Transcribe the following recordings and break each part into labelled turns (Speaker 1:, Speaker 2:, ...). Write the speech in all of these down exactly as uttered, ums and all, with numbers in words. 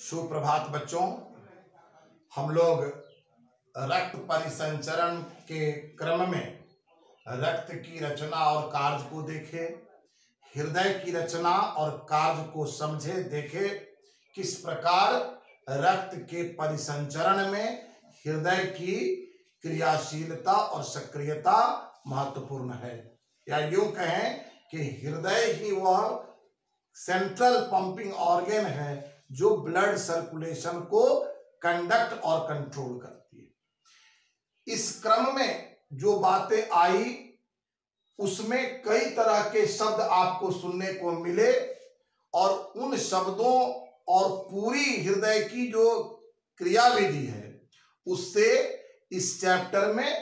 Speaker 1: सुप्रभात बच्चों। हम लोग रक्त परिसंचरण के क्रम में रक्त की रचना और कार्य को देखे, हृदय की रचना और कार्य को समझे, देखे किस प्रकार रक्त के परिसंचरण में हृदय की क्रियाशीलता और सक्रियता महत्वपूर्ण है। या यूं कहें कि हृदय ही वह सेंट्रल पंपिंग ऑर्गन है जो ब्लड सर्कुलेशन को कंडक्ट और कंट्रोल करती है। इस क्रम में जो बातें आई उसमें कई तरह के शब्द आपको सुनने को मिले और उन शब्दों और पूरी हृदय की जो क्रियाविधि है उससे इस चैप्टर में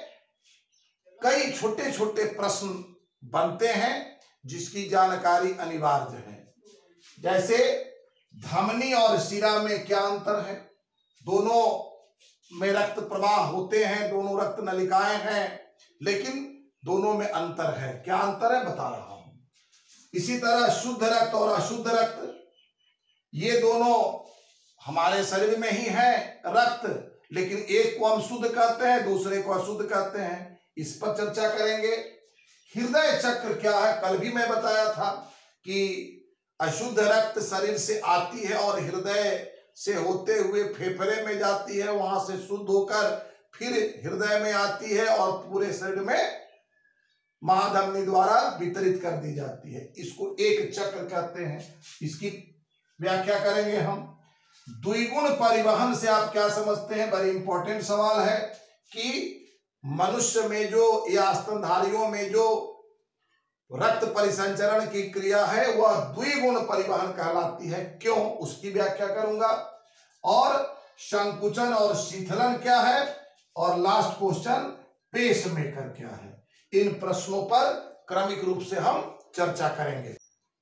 Speaker 1: कई छोटे छोटे प्रश्न बनते हैं जिसकी जानकारी अनिवार्य है। जैसे धमनी और शिरा में क्या अंतर है, दोनों में रक्त प्रवाह होते हैं, दोनों रक्त नलिकाएं हैं, लेकिन दोनों में अंतर है। क्या अंतर है बता रहा हूं। इसी तरह शुद्ध रक्त और अशुद्ध रक्त, ये दोनों हमारे शरीर में ही है रक्त, लेकिन एक को हम शुद्ध कहते हैं, दूसरे को अशुद्ध कहते हैं। इस पर चर्चा करेंगे। हृदय चक्र क्या है, कल भी मैं बताया था कि अशुद्ध रक्त शरीर से आती है और हृदय से होते हुए फेफड़े में जाती है, वहां से शुद्ध होकर फिर हृदय में आती है और पूरे शरीर में महाधमनी द्वारा वितरित कर दी जाती है। इसको एक चक्र कहते हैं। इसकी व्याख्या करेंगे हम। द्विगुण परिवहन से आप क्या समझते हैं, बड़ी इंपॉर्टेंट सवाल है कि मनुष्य में जो या स्तनधारियों में जो रक्त परिसंचरण की क्रिया है वह द्विगुण परिवहन कहलाती है। क्यों, उसकी व्याख्या करूंगा। और संकुचन और शीतलन क्या है, और लास्ट क्वेश्चन पेस मेकर क्या है। इन प्रश्नों पर क्रमिक रूप से हम चर्चा करेंगे।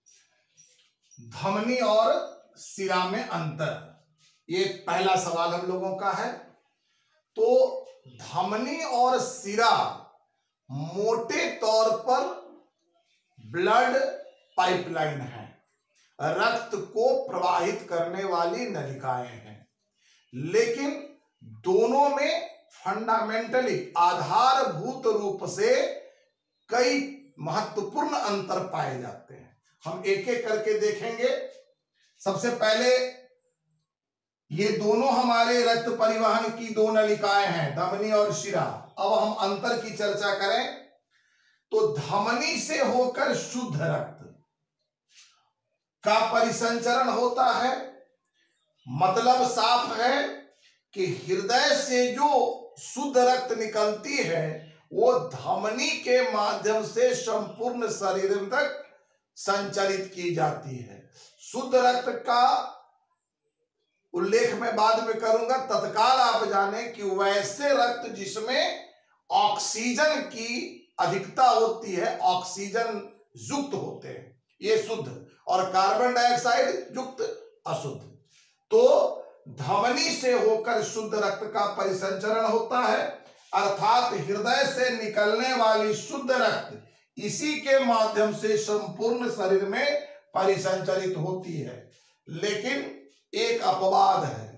Speaker 1: धमनी और शिरा में अंतर, ये पहला सवाल हम लोगों का है। तो धमनी और शिरा मोटे तौर पर ब्लड पाइपलाइन है, रक्त को प्रवाहित करने वाली नलिकाएं हैं, लेकिन दोनों में फंडामेंटली आधारभूत रूप से कई महत्वपूर्ण अंतर पाए जाते हैं। हम एक एक करके देखेंगे। सबसे पहले ये दोनों हमारे रक्त परिवहन की दो नलिकाएं हैं, धमनी और शिरा। अब हम अंतर की चर्चा करें तो धमनी से होकर शुद्ध रक्त का परिसंचरण होता है। मतलब साफ है कि हृदय से जो शुद्ध रक्त निकलती है वो धमनी के माध्यम से संपूर्ण शरीर तक संचालित की जाती है। शुद्ध रक्त का उल्लेख मैं बाद में करूंगा। तत्काल आप जाने कि वैसे रक्त जिसमें ऑक्सीजन की अधिकता होती है, ऑक्सीजन युक्त होते हैं, ये शुद्ध, और कार्बन डाइऑक्साइड युक्त अशुद्ध। तो धमनी से होकर शुद्ध रक्त का परिसंचरण होता है, अर्थात हृदय से निकलने वाली शुद्ध रक्त इसी के माध्यम से संपूर्ण शरीर में परिसंचरित होती है। लेकिन एक अपवाद है,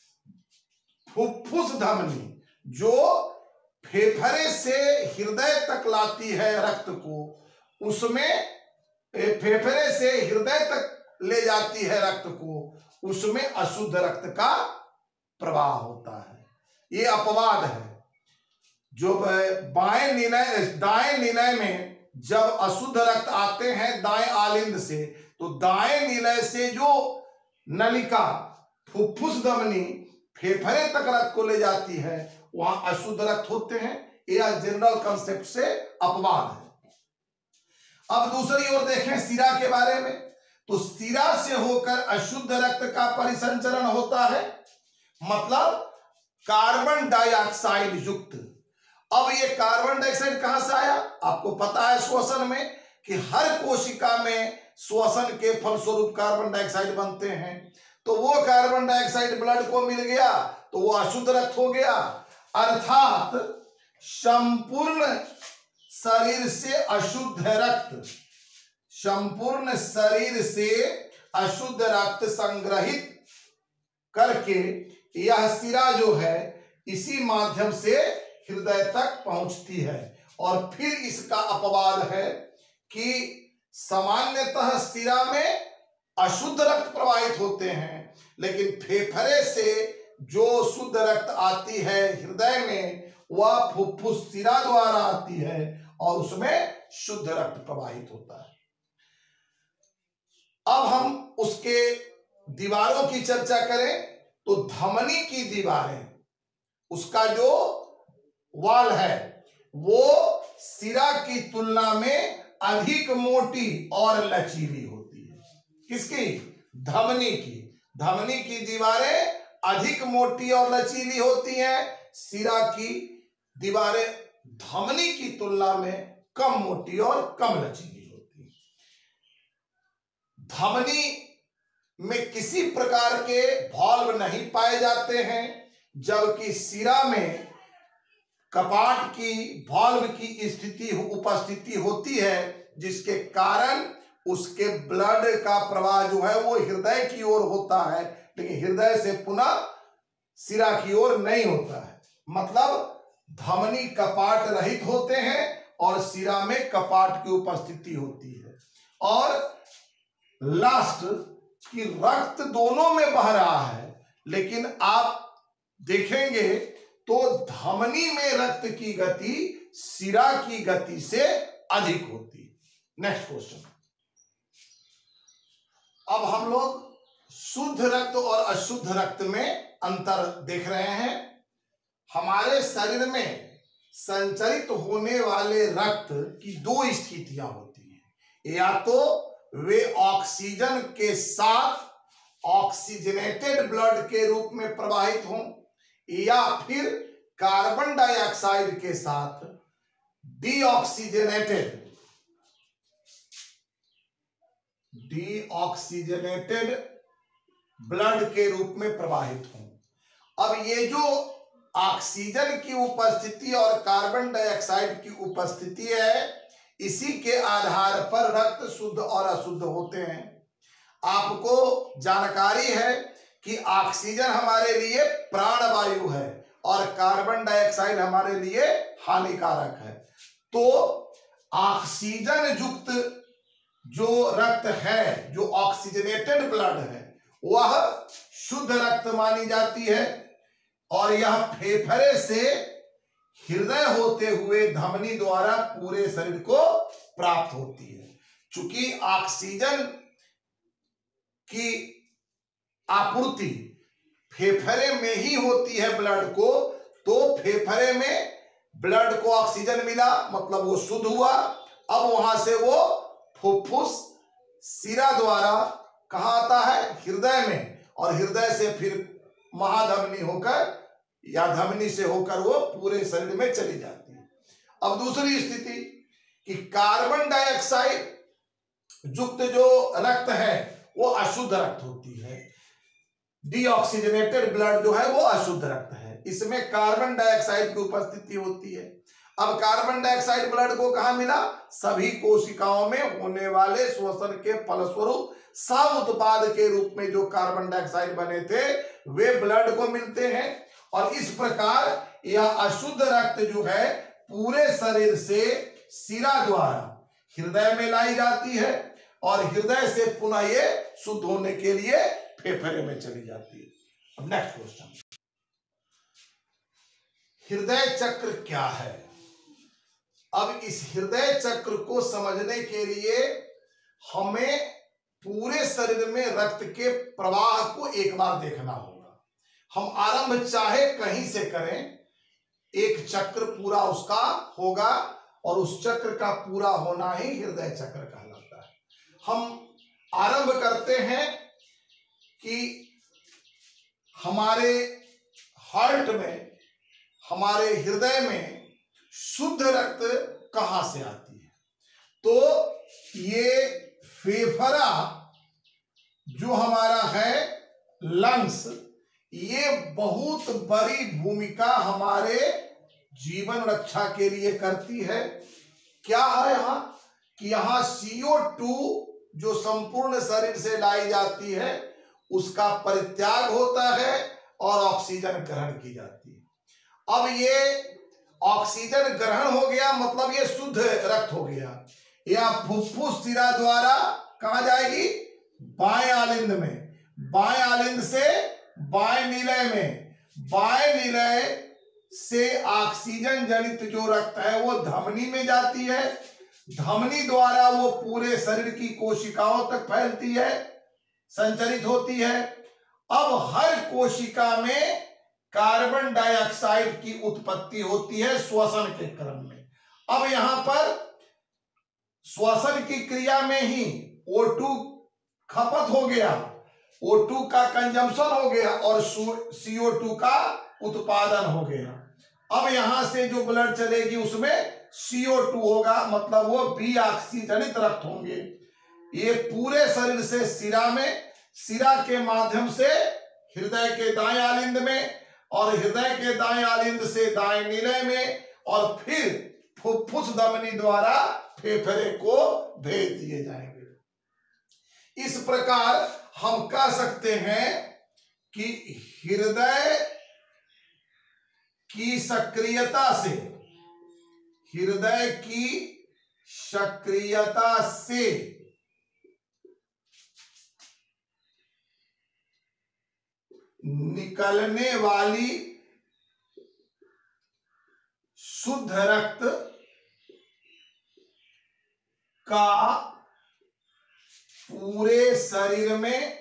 Speaker 1: फुफ्फुस धमनी जो फेफड़े से हृदय तक लाती है रक्त को, उसमें फेफड़े से हृदय तक ले जाती है रक्त को, उसमें अशुद्ध रक्त का प्रवाह होता है। ये अपवाद है। जो बाएं निलय दाएं निलय में जब अशुद्ध रक्त आते हैं दाएं आलिंद से, तो दाएं निलय से जो नलिका फुफ्फुस धमनी फेफड़े तक रक्त को ले जाती है वहां अशुद्ध रक्त होते हैं। यह जनरल कंसेप्ट से अपवाद है। अब दूसरी ओर देखें शिरा के बारे में, तो शिरा से होकर अशुद्ध रक्त का परिसंचरण होता है, मतलब कार्बन डाइऑक्साइड युक्त। अब ये कार्बन डाइऑक्साइड कहां से आया, आपको पता है श्वसन में कि हर कोशिका में श्वसन के फलस्वरूप कार्बन डाइऑक्साइड बनते हैं। तो वो कार्बन डाइऑक्साइड ब्लड को मिल गया तो वो अशुद्ध रक्त हो गया। अर्थात संपूर्ण शरीर से अशुद्ध रक्त संपूर्ण शरीर से अशुद्ध रक्त संग्रहित करके यह सिरा जो है इसी माध्यम से हृदय तक पहुंचती है। और फिर इसका अपवाद है कि सामान्यतः सिरा में अशुद्ध रक्त प्रवाहित होते हैं, लेकिन फेफड़े से जो शुद्ध रक्त आती है हृदय में वह फुफ्फुस सिरा द्वारा आती है और उसमें शुद्ध रक्त प्रवाहित होता है। अब हम उसके दीवारों की चर्चा करें तो धमनी की दीवारें, उसका जो वाल है वो सिरा की तुलना में अधिक मोटी और लचीली होती है। किसकी? धमनी की। धमनी की दीवारें अधिक मोटी और लचीली होती हैं, सिरा की दीवारें धमनी की तुलना में कम मोटी और कम लचीली होती हैं। धमनी में किसी प्रकार के वाल्व नहीं पाए जाते हैं, जबकि सिरा में कपाट की वाल्व की स्थिति उपस्थिति होती है, जिसके कारण उसके ब्लड का प्रवाह जो है वो हृदय की ओर होता है, लेकिन हृदय से पुनः सिरा की ओर नहीं होता है। मतलब धमनी कपाट रहित होते हैं और सिरा में कपाट की उपस्थिति होती है। और लास्ट कि रक्त दोनों में बह रहा है, लेकिन आप देखेंगे तो धमनी में रक्त की गति सिरा की गति से अधिक होती है। Next question. अब हम लोग शुद्ध रक्त और अशुद्ध रक्त में अंतर देख रहे हैं। हमारे शरीर में संचरित होने वाले रक्त की दो स्थितियां होती हैं, या तो वे ऑक्सीजन के साथ ऑक्सीजनेटेड ब्लड के रूप में प्रवाहित हों, या फिर कार्बन डाइऑक्साइड के साथ डीऑक्सीजनेटेड डीऑक्सीजनेटेड ब्लड के रूप में प्रवाहित हों। अब ये जो ऑक्सीजन की उपस्थिति और कार्बन डाइऑक्साइड की उपस्थिति है, इसी के आधार पर रक्त शुद्ध और अशुद्ध होते हैं। आपको जानकारी है कि ऑक्सीजन हमारे लिए प्राणवायु है और कार्बन डाइऑक्साइड हमारे लिए हानिकारक है। तो ऑक्सीजन युक्त जो रक्त है, जो ऑक्सीजनेटेड ब्लड है, वह शुद्ध रक्त मानी जाती है और यह फेफड़े से हृदय होते हुए धमनी द्वारा पूरे शरीर को प्राप्त होती है। चूंकि ऑक्सीजन की आपूर्ति फेफड़े में ही होती है ब्लड को, तो फेफड़े में ब्लड को ऑक्सीजन मिला, मतलब वो शुद्ध हुआ। अब वहां से वो फुफ्फुस सिरा द्वारा कहाँ आता है? हृदय में, और हृदय से फिर महाधमनी होकर या धमनी से होकर वो पूरे शरीर में चली जाती है। अब दूसरी स्थिति कि कार्बन डाइऑक्साइड युक्त जो रक्त है वो अशुद्ध रक्त होती है। डीऑक्सीजनेटेड ब्लड जो है वो अशुद्ध रक्त है, इसमें कार्बन डाइऑक्साइड की उपस्थिति होती है। अब कार्बन डाइऑक्साइड ब्लड को कहाँ मिला? सभी कोशिकाओं में होने वाले श्वसन के फलस्वरूप सह उत्पाद के रूप में जो कार्बन डाइऑक्साइड बने थे वे ब्लड को मिलते हैं, और इस प्रकार यह अशुद्ध रक्त जो है पूरे शरीर से सिरा द्वारा हृदय में लाई जाती है और हृदय से पुनः ये शुद्ध होने के लिए फेफड़े में चली जाती है। अब नेक्स्ट क्वेश्चन, हृदय चक्र क्या है? अब इस हृदय चक्र को समझने के लिए हमें पूरे शरीर में रक्त के प्रवाह को एक बार देखना होगा। हम आरंभ चाहे कहीं से करें, एक चक्र पूरा उसका होगा और उस चक्र का पूरा होना ही हृदय चक्र कहलाता है। हम आरंभ करते हैं कि हमारे हार्ट में, हमारे हृदय में शुद्ध रक्त कहां से आती है? तो ये फेफड़ा जो हमारा है, लंग्स, ये बहुत बड़ी भूमिका हमारे जीवन रक्षा के लिए करती है। क्या है यहाँ कि यहाँ सी ओ टू जो संपूर्ण शरीर से लाई जाती है उसका परित्याग होता है और ऑक्सीजन ग्रहण की जाती है। अब ये ऑक्सीजन ग्रहण हो गया मतलब ये शुद्ध रक्त हो गया। यह फुफ्फुस सिरा द्वारा कहां जाएगी? बाएं आलिंद में, बाएं आलिंद से बाएं निलय में, बाएं निलय से ऑक्सीजन जनित जो रक्त है वो धमनी में जाती है, धमनी द्वारा वो पूरे शरीर की कोशिकाओं तक फैलती है, संचरित होती है। अब हर कोशिका में कार्बन डाइऑक्साइड की उत्पत्ति होती है श्वसन के क्रम में। अब यहां पर श्वसन की क्रिया में ही ओ टू खपत हो गया, ओ टू का कंजम्पशन हो गया और सी ओ टू का उत्पादन हो गया। अब यहां से जो ब्लड चलेगी उसमें सी ओ टू होगा, मतलब वो बी ऑक्सीजनित रक्त होंगे। ये पूरे शरीर से सिरा में, सिरा के माध्यम से हृदय के दाएं आलिंद में, और हृदय के दाएं आलिंद से दाएं निलय में, और फिर फुफ्फुस धमनी द्वारा फेफड़े को भेज दिए जाएंगे। इस प्रकार हम कह सकते हैं कि हृदय की सक्रियता से, हृदय की सक्रियता से निकलने वाली शुद्ध रक्त का पूरे शरीर में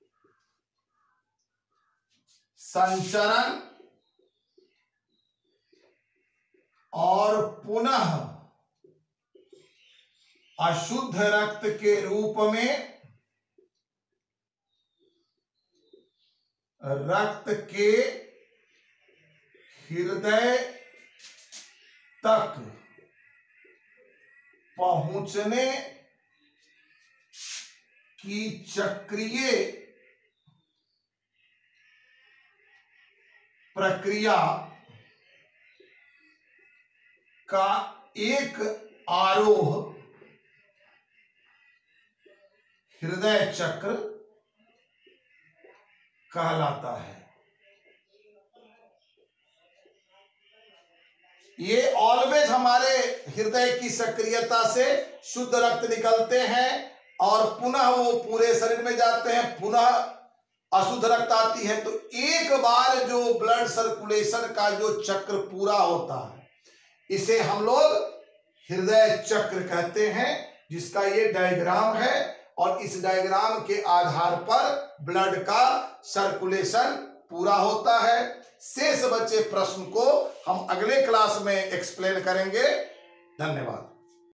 Speaker 1: संचरण और पुनः अशुद्ध रक्त के रूप में रक्त के हृदय तक पहुंचने की चक्रीय प्रक्रिया का एक आरोह हृदय चक्र कहलाता है। ये ऑलवेज हमारे हृदय की सक्रियता से शुद्ध रक्त निकलते हैं और पुनः वो पूरे शरीर में जाते हैं, पुनः अशुद्ध रक्त आती है। तो एक बार जो ब्लड सर्कुलेशन का जो चक्र पूरा होता है इसे हम लोग हृदय चक्र कहते हैं, जिसका ये डायग्राम है। और इस डायग्राम के आधार पर ब्लड का सर्कुलेशन पूरा होता है। शेष बचे प्रश्न को हम अगले क्लास में एक्सप्लेन करेंगे। धन्यवाद।